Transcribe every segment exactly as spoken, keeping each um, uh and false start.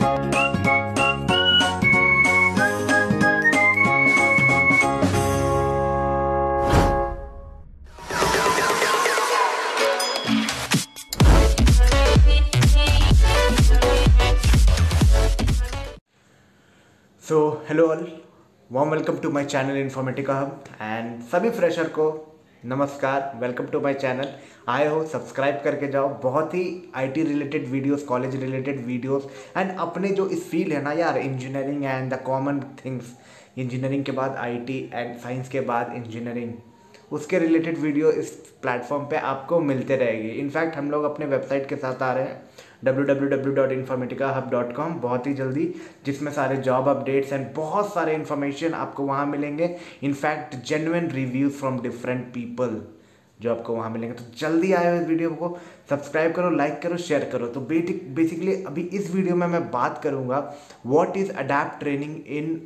So hello all, warm welcome to my channel Informatica hub and सभी fresher को नमस्कार, welcome to my channel. आए हो subscribe करके जाओ। बहुत ही IT related videos, college related videos and अपने जो इस फील्ड है ना यार, engineering and the common things, engineering के बाद आईटी एंड साइंस के बाद इंजीनियरिंग, उसके रिलेटेड वीडियो इस प्लेटफॉर्म पे आपको मिलते रहेगी। इनफैक्ट हम लोग अपने वेबसाइट के साथ आ रहे हैं W W W dot Informatica hub dot com बहुत ही जल्दी, जिसमें सारे जॉब अपडेट्स एंड बहुत सारे इन्फॉर्मेशन आपको वहाँ मिलेंगे। In fact genuine reviews from different people जो आपको वहाँ मिलेंगे। तो जल्दी आए इस वीडियो को सब्सक्राइब करो, लाइक करो, शेयर करो। तो बेसिक बेसिकली अभी इस वीडियो में मैं बात करूँगा what is adapt training in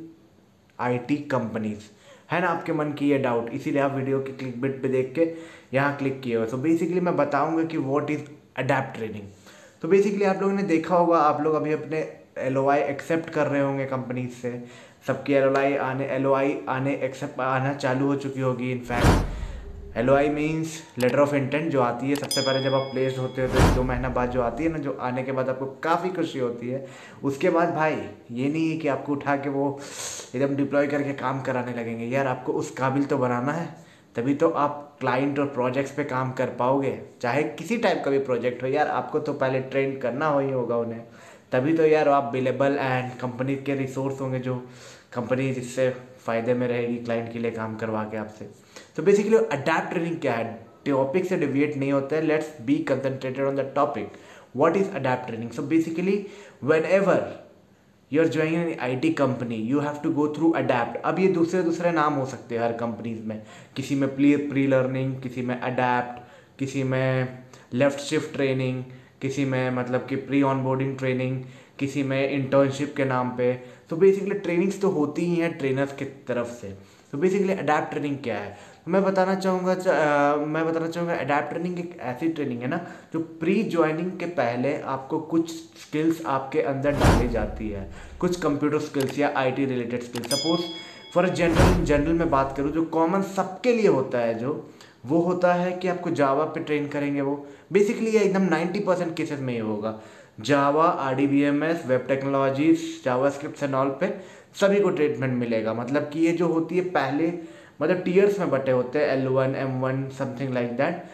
IT companies. है ना आपके मन की ये डाउट, इसीलिए आप वीडियो के क्लिक बिट पे देख के यहाँ क्लिक किए हो। सो बेसिकली मैं बताऊंगा कि व्हाट इज अडैप्ट ट्रेनिंग। तो बेसिकली आप लोगों ने देखा होगा, आप लोग अभी अपने एल ओ आई एक्सेप्ट कर रहे होंगे कंपनीज से। सबकी एल ओ आई आने एल ओ आई आने एक्सेप्ट आना चालू हो चुकी होगी। In fact L O I means letter of intent, जो आती है सबसे पहले जब आप प्लेस्ड होते हो तो एक दो महीना बाद जो आती है ना, जो आने के बाद आपको काफ़ी खुशी होती है। उसके बाद भाई ये नहीं है कि आपको उठा के वो एकदम डिप्लॉय करके काम कराने लगेंगे। यार आपको उस काबिल तो बनाना है, तभी तो आप क्लाइंट और प्रोजेक्ट्स पे काम कर पाओगे। चाहे किसी टाइप का भी प्रोजेक्ट हो यार, आपको तो पहले ट्रेन करना हो ही होगा उन्हें, तभी तो यार आप बिलेबल एंड कंपनी के रिसोर्स होंगे जो कंपनी जिससे फ़ायदे में रहेगी क्लाइंट के लिए काम करवा के आपसे। तो बेसिकली अडैप्ट ट्रेनिंग क्या है, टॉपिक से डिविएट नहीं होता है। Let's be concentrated on the topic what is adapt training. So basically whenever you are joining an I T company you have to go through adapt. अब ये दूसरे दूसरे नाम हो सकते हैं हर कंपनीज में, किसी में प्री प्री लर्निंग, किसी में अडैप्ट, किसी में लेफ्ट शिफ्ट ट्रेनिंग, किसी में मतलब कि प्री ऑनबोर्डिंग ट्रेनिंग, किसी में इंटर्नशिप के नाम पे। तो बेसिकली ट्रेनिंग्स तो होती ही हैं ट्रेनर्स की तरफ से। तो बेसिकली अडैप्ट ट्रेनिंग क्या है, तो मैं बताना चाहूँगा uh, मैं बताना चाहूँगा अडैप्ट ट्रेनिंग एक ऐसी ट्रेनिंग है ना जो प्री ज्वाइनिंग के पहले आपको कुछ स्किल्स आपके अंदर डाली जाती है, कुछ कंप्यूटर स्किल्स या IT related skills. Suppose for general general में बात करूँ, जो कॉमन सबके लिए होता है जो वो होता है कि आपको जावा पे ट्रेन करेंगे। वो बेसिकली ये एकदम नाइन्टी परसेंट केसेस में ये होगा। Java, R D B M S, web technologies, JavaScript and all पे सभी को ट्रीटमेंट मिलेगा। मतलब कि ये जो होती है पहले मतलब टीयर्स में बटे होते हैं, L one, M one, something like that.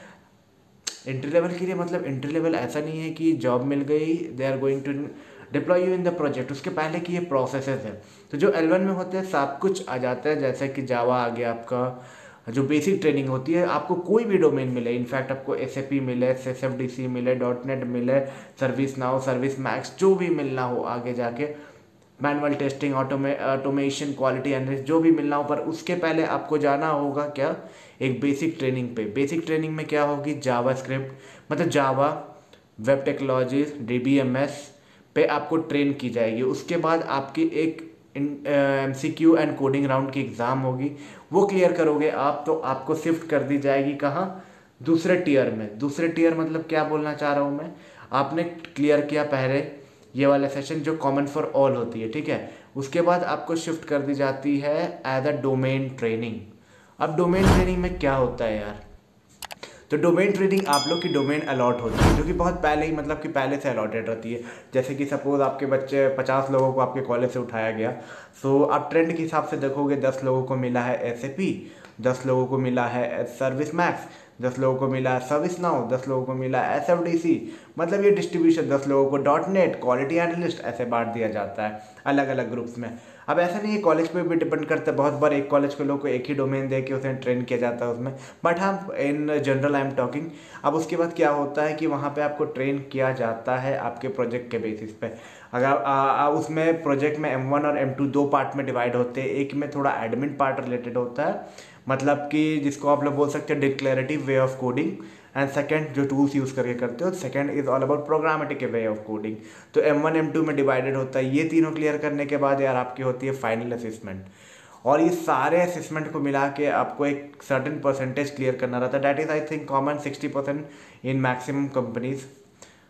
Entry level के लिए मतलब एंट्री लेवल ऐसा नहीं है कि जॉब मिल गई they are going to deploy you in the project, उसके पहले की ये प्रोसेसेस है। तो जो एल वन में होते हैं सब कुछ आ जाता है, जैसे कि जावा आ गया आपका, जो बेसिक ट्रेनिंग होती है। आपको कोई भी डोमेन मिले, इनफैक्ट आपको एस ए पी मिले, एस एफ डी सी मिले, डॉट नेट मिले, सर्विस नाउ, सर्विस मैक्स, जो भी मिलना हो आगे जाके, मैनुअल टेस्टिंग, ऑटोमे ऑटोमेशन, क्वालिटी एनालिस्ट, जो भी मिलना हो, पर उसके पहले आपको जाना होगा क्या, एक बेसिक ट्रेनिंग पे। बेसिक ट्रेनिंग में क्या होगी, जावा स्क्रिप्ट मतलब Java, web technologies, D B M S पे आपको ट्रेन की जाएगी। उसके बाद आपकी एक M C Q and coding round की एग्ज़ाम होगी, वो क्लियर करोगे आप तो आपको शिफ्ट कर दी जाएगी कहाँ, दूसरे टीयर में। दूसरे टीयर मतलब क्या बोलना चाह रहा हूँ मैं, आपने क्लियर किया पहले ये वाला सेशन जो कॉमन फॉर ऑल होती है, ठीक है। उसके बाद आपको शिफ्ट कर दी जाती है एज अ डोमेन ट्रेनिंग। अब डोमेन ट्रेनिंग में क्या होता है यार, तो डोमेन ट्रेनिंग आप लोग की डोमेन अलॉट होती है, जो कि बहुत पहले ही मतलब कि पहले से अलॉटेड रहती है। जैसे कि सपोज आपके बच्चे पचास लोगों को आपके कॉलेज से उठाया गया, सो आप ट्रेंड के हिसाब से देखोगे दस लोगों को मिला है एस ए पी, दस लोगों को मिला है सर्विस मैक्स, दस लोगों को मिला है सर्विस नाउ, दस लोगों को मिला है एस एफ डी सी। मतलब ये डिस्ट्रीब्यूशन, दस लोगों co dot net, quality analyst, ऐसे बांट दिया जाता है अलग अलग ग्रुप्स में। अब ऐसा नहीं है, कॉलेज पे भी डिपेंड करता है। बहुत बार एक कॉलेज के लोग को एक ही डोमेन दे के उसे ट्रेन किया जाता है उसमें, बट हाँ in general I am talking. अब उसके बाद क्या होता है कि वहाँ पे आपको ट्रेन किया जाता है आपके प्रोजेक्ट के बेसिस पे। अगर आ, आ, उसमें प्रोजेक्ट में एम वन और एम टू दो पार्ट में डिवाइड होते हैं। एक में थोड़ा एडमिन पार्ट रिलेटेड होता है, मतलब कि जिसको आप लोग बोल सकते हैं declarative way of coding, and second जो टूल्स यूज़ करके करते हो, second is all about programmatic way of coding. तो एम वन एम टू में डिवाइडेड होता है। ये तीनों क्लियर करने के बाद यार आपकी होती है फाइनल असेसमेंट, और ये सारे असेसमेंट को मिला के आपको एक सर्टेन परसेंटेज क्लियर करना रहता है। That is I think common sixty percent in maximum companies,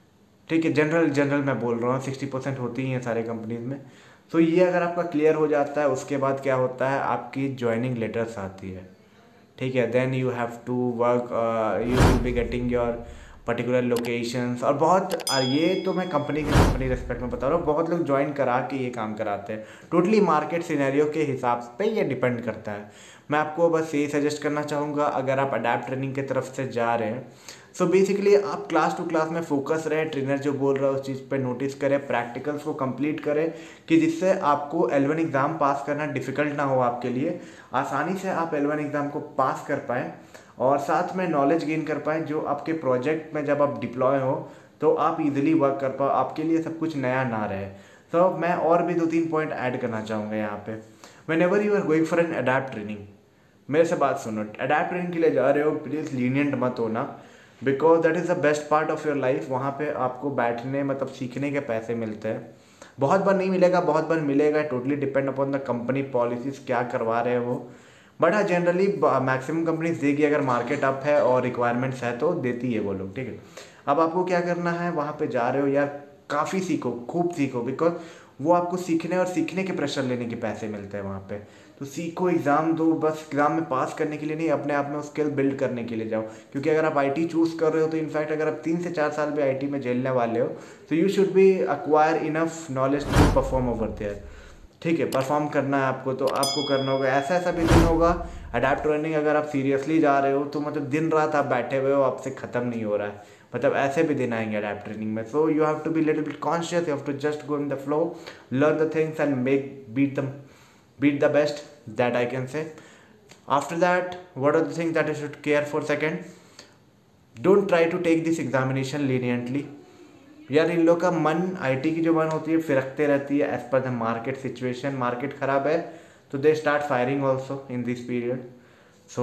ठीक है, जनरल जनरल मैं बोल रहा हूँ, सिक्सटी परसेंट होती ही हैं सारे कंपनीज में। तो ये अगर आपका क्लियर हो जाता है, उसके बाद क्या होता है, आपकी ज्वाइनिंग लेटर्स आती है। ठीक है, then you have to work, you will be getting your particular locations. और बहुत uh, ये तो मैं कंपनी की कंपनी रेस्पेक्ट में बता रहा हूँ, बहुत लोग ज्वाइन करा के ये काम कराते हैं। टोटली मार्केट सिनेरियो के हिसाब पे ये डिपेंड करता है। मैं आपको बस यही सजेस्ट करना चाहूँगा, अगर आप अडैप्ट ट्रेनिंग की तरफ से जा रहे हैं, सो बेसिकली आप क्लास टू क्लास में फोकस रहे, ट्रेनर जो बोल रहा है उस चीज़ पे नोटिस करें, प्रैक्टिकल्स को कंप्लीट करें, कि जिससे आपको एल वन एग्ज़ाम पास करना डिफ़िकल्ट ना हो, आपके लिए आसानी से आप एल वन एग्ज़ाम को पास कर पाएँ और साथ में नॉलेज गेन कर पाएँ, जो आपके प्रोजेक्ट में जब आप डिप्लॉय हो तो आप इजीली वर्क कर पाओ, आपके लिए सब कुछ नया ना रहे। तो मैं और भी दो तीन पॉइंट ऐड करना चाहूँगा यहाँ पे। Whenever you are going for an adapt training, मेरे से बात सुनो, अडैप्ट ट्रेनिंग के लिए जा रहे हो, प्लीज़ लीनियंट मत होना, because that is the best part of your life. वहाँ पे आपको बैठने मतलब सीखने के पैसे मिलते हैं। बहुत बार नहीं मिलेगा, बहुत बार मिलेगा, totally depend upon the company policies क्या करवा रहे हैं वो। बट हाँ, जनरली मैक्सिमम कंपनीज देगी, अगर मार्केट अप है और रिक्वायरमेंट्स है तो देती है वो लोग। ठीक है, अब आपको क्या करना है, वहाँ पे जा रहे हो यार, काफ़ी सीखो, खूब सीखो, बिकॉज वो आपको सीखने और सीखने के प्रेशर लेने के पैसे मिलते हैं वहाँ पे। तो सीखो, एग्ज़ाम दो, बस एग्ज़ाम में पास करने के लिए नहीं, अपने आप में वो स्किल बिल्ड करने के लिए जाओ। क्योंकि अगर आप आईटी चूज़ कर रहे हो तो इनफैक्ट अगर आप तीन से चार साल भी आईटी में झेलने वाले हो तो you should be acquire enough knowledge to perform over there. ठीक है, परफॉर्म करना है आपको तो आपको करना होगा। ऐसा ऐसा भी दिन होगा अडैप्ट ट्रेनिंग, अगर आप सीरियसली जा रहे हो तो मतलब दिन रात आप बैठे हुए हो, आपसे ख़त्म नहीं हो रहा है, मतलब ऐसे भी दिन आएंगे अडैप्ट ट्रेनिंग में। So you have to be little bit conscious, you have to just go in the flow, learn the things and make beat the beat the best, that I can say. After that, what are the things that you should care for? Second, don't try to take this examination leniently. यार इन लोग का मन, IT की जो मन होती है फिरकते रहती है as per the market situation. Market ख़राब है तो they start firing also in this period. So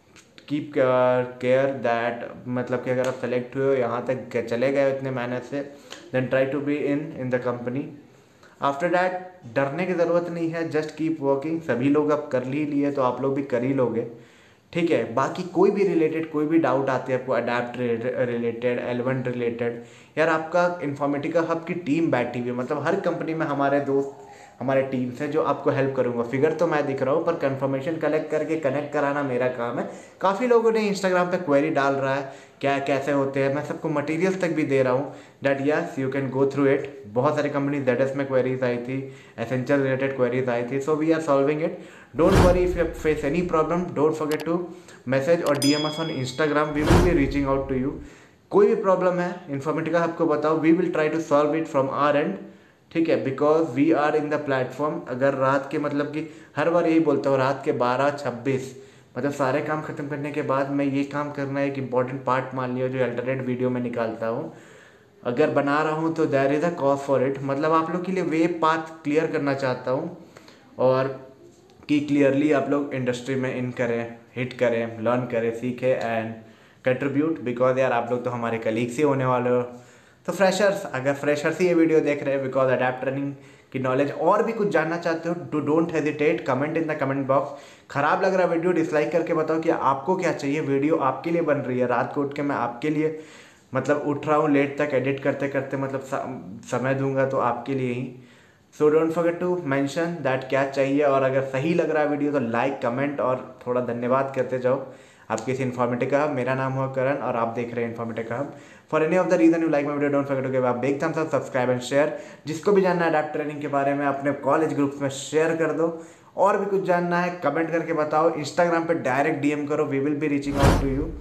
keep care that, मतलब कि अगर आप सेलेक्ट हुए हो, यहाँ तक चले गए इतने मेहनत से, then try to be in in the company. After that डरने की ज़रूरत नहीं है, जस्ट कीप वर्किंग। सभी लोग अब कर ही लिए तो आप लोग भी कर ही लोगे। ठीक है, बाकी कोई भी रिलेटेड कोई भी डाउट आती है आपको adapt related, L one related, यार आपका इन्फॉर्मेटिका हब की टीम बैठी हुई है, मतलब हर कंपनी में हमारे दोस्त, हमारे टीम से जो आपको हेल्प करूंगा। फिगर तो मैं दिख रहा हूँ पर कंफर्मेशन कलेक्ट करके कनेक्ट कराना मेरा काम है। काफ़ी लोगों ने इंस्टाग्राम पे क्वेरी डाल रहा है क्या कैसे होते हैं, मैं सबको मटेरियल्स तक भी दे रहा हूँ that yes you can go through it. बहुत सारी कंपनी जेड एस में क्वेरीज आई थी, एसेंशियल रिलेटेड क्वेरीज आई थी, so we are solving it. Don't worry if you face any problem, don't forget to message और D M S on Instagram, we will be reaching out to you. कोई भी problem है Informatica आपको बताओ, we will try to solve it from our and. ठीक है, because we are in the platform. अगर रात के, मतलब कि हर बार यही बोलता हूँ, रात के बारह छब्बीस मतलब सारे काम खत्म करने के बाद मैं ये काम करना एक इंपॉर्टेंट पार्ट मान लिया, जो अल्टरनेट वीडियो में निकालता हूँ, अगर बना रहा हूँ तो there is a cause for it. मतलब आप लोग के लिए वे पाथ क्लियर करना चाहता हूँ, और कि क्लियरली आप लोग इंडस्ट्री में इन करें, हिट करें, लर्न करें, सीखें एंड कंट्रीब्यूट। बिकॉज यार आप लोग तो हमारे कलीग्स ही होने वाले हो। तो फ्रेशर्स, अगर फ्रेशर्स ही ये वीडियो देख रहे हैं बिकॉज अडैप्ट ट्रेनिंग की नॉलेज और भी कुछ जानना चाहते हो, to don't hesitate, comment in the comment box. खराब लग रहा है वीडियो, डिसलाइक करके बताओ कि आपको क्या चाहिए। वीडियो आपके लिए बन रही है, रात को उठ के मैं आपके लिए मतलब उठ रहा हूँ लेट तक एडिट करते करते, मतलब समय दूंगा तो आपके लिए ही। So don't forget to mention that क्या चाहिए, और अगर सही लग रहा है वीडियो तो लाइक, कमेंट और थोड़ा धन्यवाद करते जाओ। आपके इस इन्फॉर्मेटिका हब, मेरा नाम हुआ करण और आप देख रहे हैं Informatica hub. For any of the reason you like my video, don't forget to give a big thumbs up, subscribe and share. जिसको भी जानना है अडैप्ट ट्रेनिंग के बारे में अपने कॉलेज ग्रुप्स में शेयर कर दो। और भी कुछ जानना है कमेंट करके बताओ, इंस्टाग्राम पे डायरेक्ट डीएम करो, we will be reaching out to you.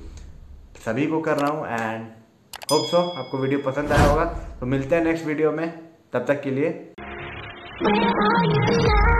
सभी को कर रहा हूँ एंड होप सो आपको वीडियो पसंद आया होगा। तो मिलते हैं नेक्स्ट वीडियो में, तब तक के लिए।